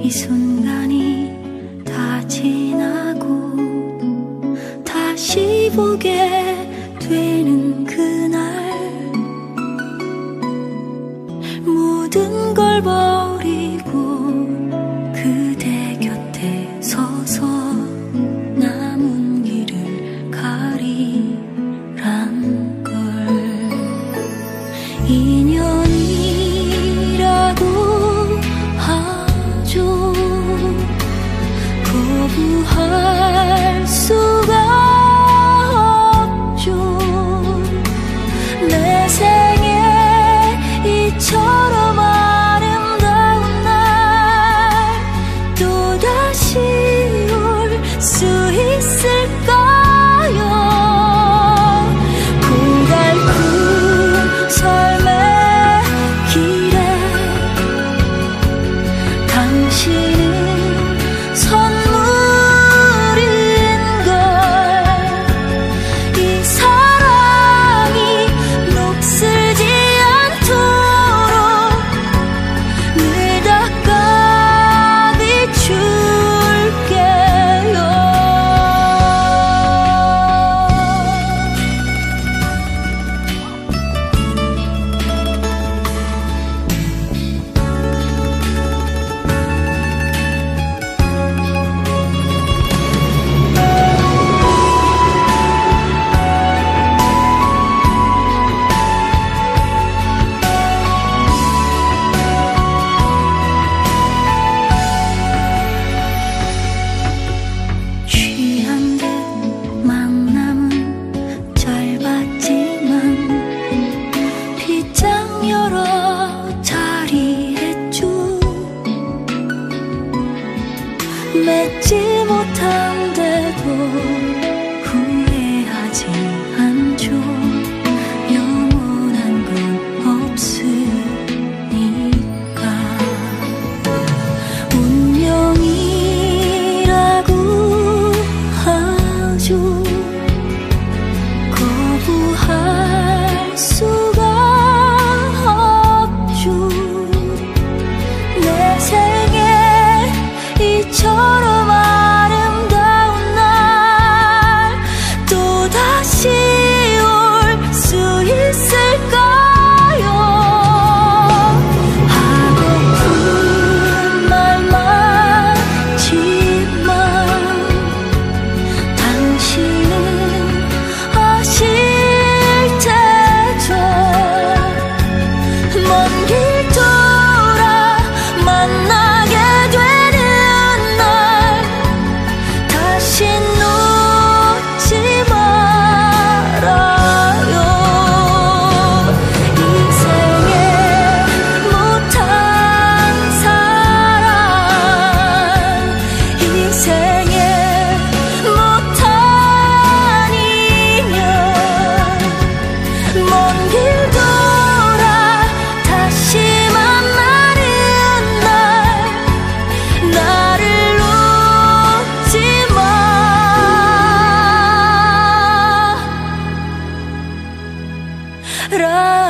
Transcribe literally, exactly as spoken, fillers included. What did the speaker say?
이 순간이 다 지나고 다시 보게 되는 그날, 모든 걸 버리고 그대 곁에 서서 남은 길을 가리란 걸. 인연이라고 하죠. 거부할 수가 없죠. 내 생에 이처럼 아름다운 날 또다시 올 수 있을까요? 고갈픈 삶의 길에 당신은 선물인걸. 이 사랑이 녹슬지 않도록 늘 닦아 비출게요. 취한 듯 만남은 짧았지만 빗장 여러 자리했죠. 맺지 못한데도 후회하지 않죠. 영원한 건 없으니까. 운명이라고 하죠. 거부할 수가 없죠. 내 생에 이처럼 아름다운 날 또다시 올 수 있을까요? 하고픈 말 많지만 당신은 아실 테죠. 먼 길 돌아 만나게 되는 날 다시 놓지 말아요. 인생에 못한 사랑, 인생에 못한 인연, 먼 길 돌아 다시 만나는 날 나를 놓지 마.